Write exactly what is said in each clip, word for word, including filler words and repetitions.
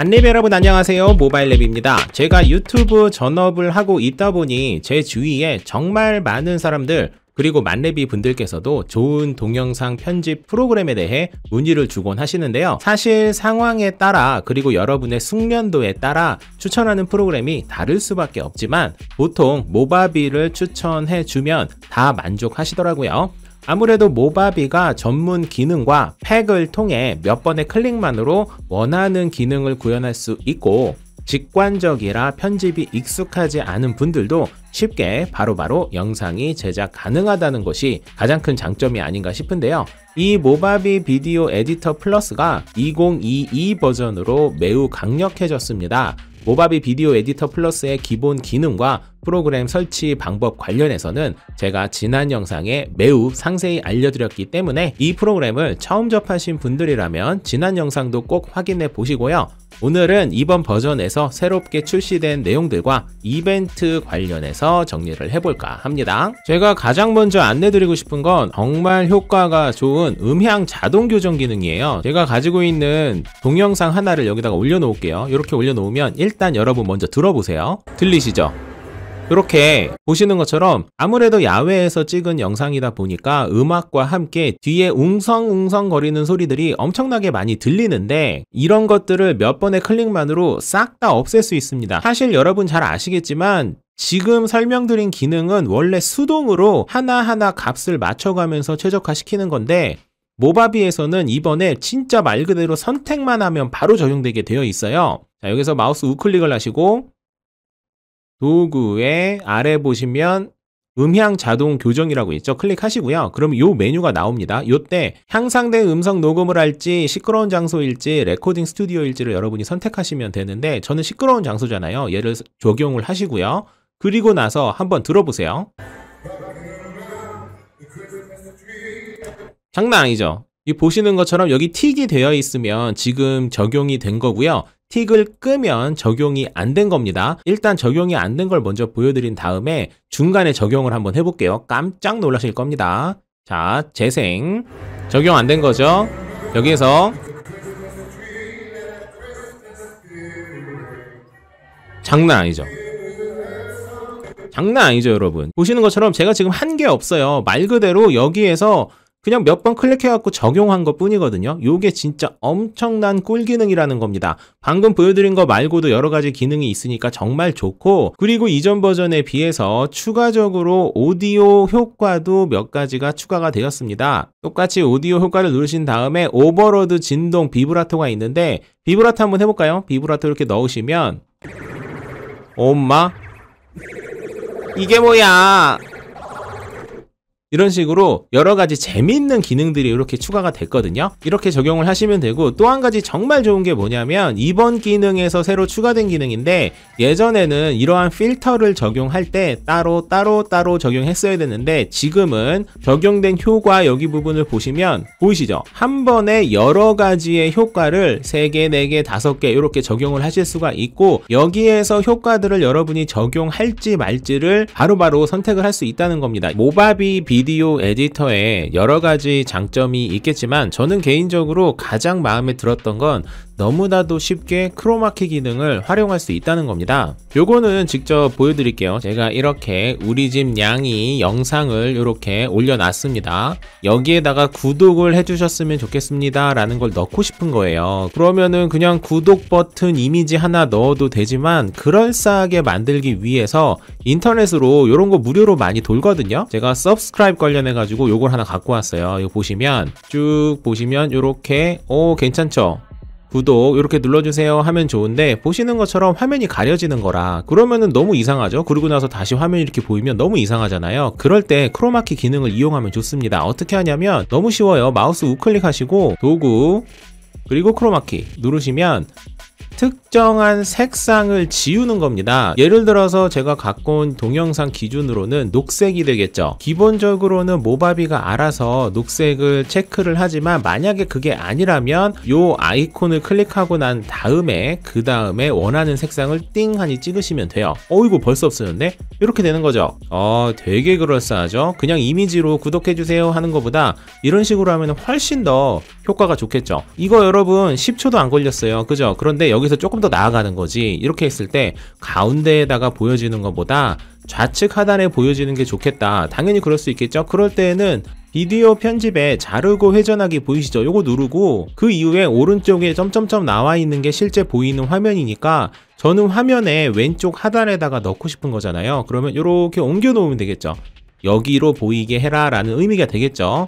안내비 여러분 안녕하세요, 모바일랩입니다. 제가 유튜브 전업을 하고 있다 보니 제 주위에 정말 많은 사람들 그리고 만렙이 분들께서도 좋은 동영상 편집 프로그램에 대해 문의를 주곤 하시는데요. 사실 상황에 따라 그리고 여러분의 숙련도에 따라 추천하는 프로그램이 다를 수밖에 없지만 보통 모바비를 추천해 주면 다 만족하시더라고요. 아무래도 모바비가 전문 기능과 팩을 통해 몇 번의 클릭만으로 원하는 기능을 구현할 수 있고 직관적이라 편집이 익숙하지 않은 분들도 쉽게 바로바로 바로 영상이 제작 가능하다는 것이 가장 큰 장점이 아닌가 싶은데요. 이 모바비 비디오 에디터 플러스가 이천이십이 버전으로 매우 강력해졌습니다. 모바비 비디오 에디터 플러스의 기본 기능과 프로그램 설치 방법 관련해서는 제가 지난 영상에 매우 상세히 알려드렸기 때문에 이 프로그램을 처음 접하신 분들이라면 지난 영상도 꼭 확인해 보시고요. 오늘은 이번 버전에서 새롭게 출시된 내용들과 이벤트 관련해서 정리를 해볼까 합니다. 제가 가장 먼저 안내드리고 싶은 건 정말 효과가 좋은 음향 자동 교정 기능이에요. 제가 가지고 있는 동영상 하나를 여기다가 올려놓을게요. 이렇게 올려놓으면 일단 여러분 먼저 들어보세요. 들리시죠? 이렇게 보시는 것처럼 아무래도 야외에서 찍은 영상이다 보니까 음악과 함께 뒤에 웅성웅성 거리는 소리들이 엄청나게 많이 들리는데 이런 것들을 몇 번의 클릭만으로 싹 다 없앨 수 있습니다. 사실 여러분 잘 아시겠지만 지금 설명드린 기능은 원래 수동으로 하나하나 값을 맞춰가면서 최적화시키는 건데 모바비에서는 이번에 진짜 말 그대로 선택만 하면 바로 적용되게 되어 있어요. 자, 여기서 마우스 우클릭을 하시고 도구의 아래 보시면 음향 자동 교정이라고 있죠. 클릭하시고요. 그럼 요 메뉴가 나옵니다. 요때 향상된 음성 녹음을 할지 시끄러운 장소일지 레코딩 스튜디오일지를 여러분이 선택하시면 되는데 저는 시끄러운 장소잖아요. 얘를 적용을 하시고요. 그리고 나서 한번 들어보세요. 장난 아니죠? 이 보시는 것처럼 여기 틱이 되어 있으면 지금 적용이 된 거고요. 틱을 끄면 적용이 안 된 겁니다. 일단 적용이 안 된 걸 먼저 보여드린 다음에 중간에 적용을 한번 해볼게요. 깜짝 놀라실 겁니다. 자, 재생. 적용 안 된 거죠? 여기에서 장난 아니죠? 장난 아니죠, 여러분? 보시는 것처럼 제가 지금 한 게 없어요. 말 그대로 여기에서 그냥 몇 번 클릭해갖고 적용한 것 뿐이거든요. 요게 진짜 엄청난 꿀 기능이라는 겁니다. 방금 보여드린 거 말고도 여러 가지 기능이 있으니까 정말 좋고 그리고 이전 버전에 비해서 추가적으로 오디오 효과도 몇 가지가 추가가 되었습니다. 똑같이 오디오 효과를 누르신 다음에 오버로드 진동 비브라토가 있는데 비브라토 한번 해볼까요? 비브라토 이렇게 넣으시면 엄마 이게 뭐야? 이런 식으로 여러 가지 재미있는 기능들이 이렇게 추가가 됐거든요. 이렇게 적용을 하시면 되고 또 한 가지 정말 좋은 게 뭐냐면 이번 기능에서 새로 추가된 기능인데 예전에는 이러한 필터를 적용할 때 따로 따로 따로 적용했어야 됐는데 지금은 적용된 효과 여기 부분을 보시면 보이시죠? 한 번에 여러 가지의 효과를 세 개, 네 개, 다섯 개 이렇게 적용을 하실 수가 있고 여기에서 효과들을 여러분이 적용할지 말지를 바로바로 선택을 할 수 있다는 겁니다. 모바비 비 비디오 에디터에 여러 가지 장점이 있겠지만 저는 개인적으로 가장 마음에 들었던 건 너무나도 쉽게 크로마키 기능을 활용할 수 있다는 겁니다. 요거는 직접 보여드릴게요. 제가 이렇게 우리 집 냥이 영상을 이렇게 올려놨습니다. 여기에다가 구독을 해주셨으면 좋겠습니다 라는 걸 넣고 싶은 거예요. 그러면은 그냥 구독 버튼 이미지 하나 넣어도 되지만 그럴싸하게 만들기 위해서 인터넷으로 이런 거 무료로 많이 돌거든요. 제가 서브스크라이브 관련해 가지고 요걸 하나 갖고 왔어요. 이거 보시면 쭉 보시면 요렇게 오 괜찮죠? 구독 이렇게 눌러주세요 하면 좋은데 보시는 것처럼 화면이 가려지는 거라 그러면은 너무 이상하죠. 그러고 나서 다시 화면이 이렇게 보이면 너무 이상하잖아요. 그럴 때 크로마키 기능을 이용하면 좋습니다. 어떻게 하냐면 너무 쉬워요. 마우스 우클릭 하시고 도구 그리고 크로마키 누르시면 특정한 색상을 지우는 겁니다. 예를 들어서 제가 갖고 온 동영상 기준으로는 녹색이 되겠죠. 기본적으로는 모바비가 알아서 녹색을 체크를 하지만 만약에 그게 아니라면 요 아이콘을 클릭하고 난 다음에 그 다음에 원하는 색상을 띵 하니 찍으시면 돼요. 어이구 벌써 없어졌네? 이렇게 되는 거죠. 어 되게 그럴싸하죠. 그냥 이미지로 구독해주세요 하는 것보다 이런 식으로 하면 훨씬 더 효과가 좋겠죠. 이거 여러분 십 초도 안 걸렸어요. 그죠? 그런데 여기서 여기서 조금 더 나아가는 거지. 이렇게 했을 때 가운데에다가 보여지는 것보다 좌측 하단에 보여지는 게 좋겠다. 당연히 그럴 수 있겠죠. 그럴 때에는 비디오 편집에 자르고 회전하기 보이시죠? 요거 누르고 그 이후에 오른쪽에 점점점 나와 있는 게 실제 보이는 화면이니까 저는 화면에 왼쪽 하단에다가 넣고 싶은 거잖아요. 그러면 이렇게 옮겨 놓으면 되겠죠. 여기로 보이게 해라 라는 의미가 되겠죠.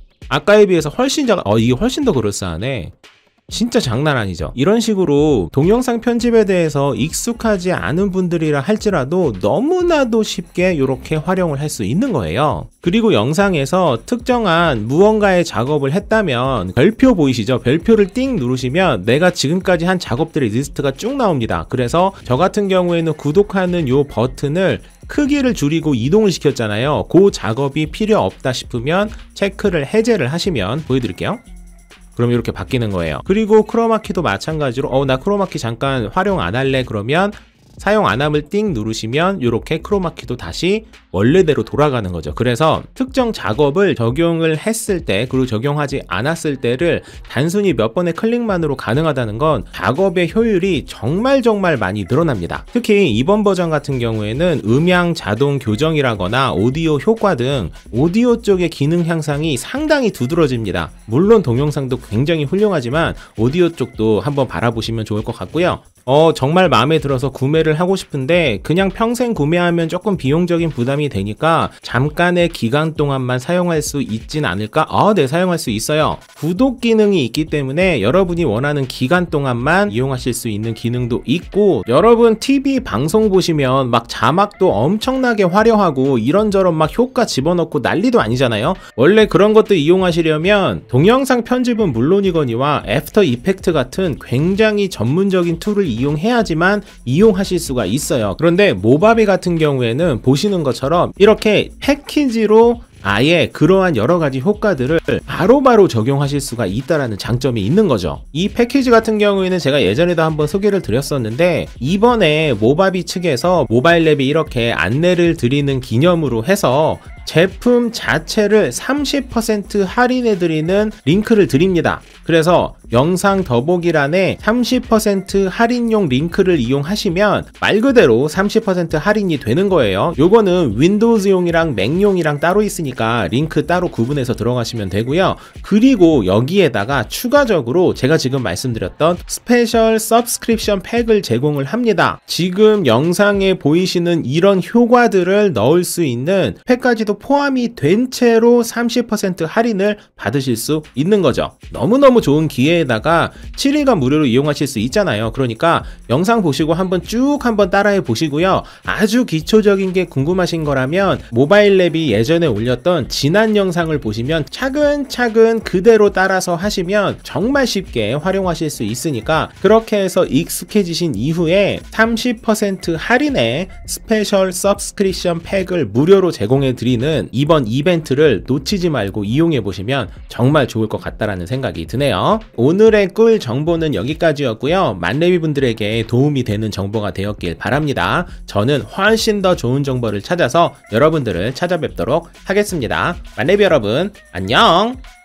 아까에 비해서 훨씬 작, 어 이게 훨씬 더 그럴싸하네. 진짜 장난 아니죠. 이런 식으로 동영상 편집에 대해서 익숙하지 않은 분들이라 할지라도 너무나도 쉽게 이렇게 활용을 할 수 있는 거예요. 그리고 영상에서 특정한 무언가의 작업을 했다면 별표 보이시죠? 별표를 띵 누르시면 내가 지금까지 한 작업들의 리스트가 쭉 나옵니다. 그래서 저 같은 경우에는 구독하는 이 버튼을 크기를 줄이고 이동을 시켰잖아요. 그 작업이 필요 없다 싶으면 체크를 해제를 하시면 보여드릴게요. 그럼 이렇게 바뀌는 거예요. 그리고 크로마키도 마찬가지로 어 나 크로마키 잠깐 활용 안 할래 그러면 사용 안 함을 띵 누르시면 이렇게 크로마키도 다시 원래대로 돌아가는 거죠. 그래서 특정 작업을 적용을 했을 때 그리고 적용하지 않았을 때를 단순히 몇 번의 클릭만으로 가능하다는 건 작업의 효율이 정말 정말 많이 늘어납니다. 특히 이번 버전 같은 경우에는 음향 자동 교정이라거나 오디오 효과 등 오디오 쪽의 기능 향상이 상당히 두드러집니다. 물론 동영상도 굉장히 훌륭하지만 오디오 쪽도 한번 바라보시면 좋을 것 같고요. 어 정말 마음에 들어서 구매를 하고 싶은데 그냥 평생 구매하면 조금 비용적인 부담이 되니까 잠깐의 기간 동안만 사용할 수 있진 않을까? 아, 네, 사용할 수 있어요. 구독 기능이 있기 때문에 여러분이 원하는 기간 동안만 이용하실 수 있는 기능도 있고, 여러분 티비 방송 보시면 막 자막도 엄청나게 화려하고 이런저런 막 효과 집어넣고 난리도 아니잖아요. 원래 그런 것도 이용하시려면 동영상 편집은 물론이거니와 애프터 이펙트 같은 굉장히 전문적인 툴을 이용해야지만 이용하실 수가 있어요. 그런데 모바비 같은 경우에는 보시는 것처럼 이렇게 패키지로 아예 그러한 여러가지 효과들을 바로바로 적용하실 수가 있다는 장점이 있는 거죠. 이 패키지 같은 경우에는 제가 예전에도 한번 소개를 드렸었는데 이번에 모바비 측에서 모바일랩이 이렇게 안내를 드리는 기념으로 해서 제품 자체를 삼십 퍼센트 할인해드리는 링크를 드립니다. 그래서 영상 더보기란에 삼십 퍼센트 할인용 링크를 이용하시면 말 그대로 삼십 퍼센트 할인이 되는 거예요. 요거는 윈도우즈용이랑 맥용이랑 따로 있으니까 링크 따로 구분해서 들어가시면 되고요. 그리고 여기에다가 추가적으로 제가 지금 말씀드렸던 스페셜 서브스크립션 팩을 제공을 합니다. 지금 영상에 보이시는 이런 효과들을 넣을 수 있는 팩까지도 포함이 된 채로 삼십 퍼센트 할인을 받으실 수 있는 거죠. 너무너무 좋은 기회에다가 칠 일간 무료로 이용하실 수 있잖아요. 그러니까 영상 보시고 한번 쭉 한번 따라해 보시고요. 아주 기초적인 게 궁금하신 거라면 모바일랩이 예전에 올렸던 지난 영상을 보시면 차근차근 그대로 따라서 하시면 정말 쉽게 활용하실 수 있으니까 그렇게 해서 익숙해지신 이후에 삼십 퍼센트 할인에 스페셜 서브스크립션 팩을 무료로 제공해 드리는 이번 이벤트를 놓치지 말고 이용해 보시면 정말 좋을 것 같다라는 생각이 드네요. 오늘의 꿀 정보는 여기까지였고요. 만레비 분들에게 도움이 되는 정보가 되었길 바랍니다. 저는 훨씬 더 좋은 정보를 찾아서 여러분들을 찾아뵙도록 하겠습니다. 만레비 여러분, 안녕!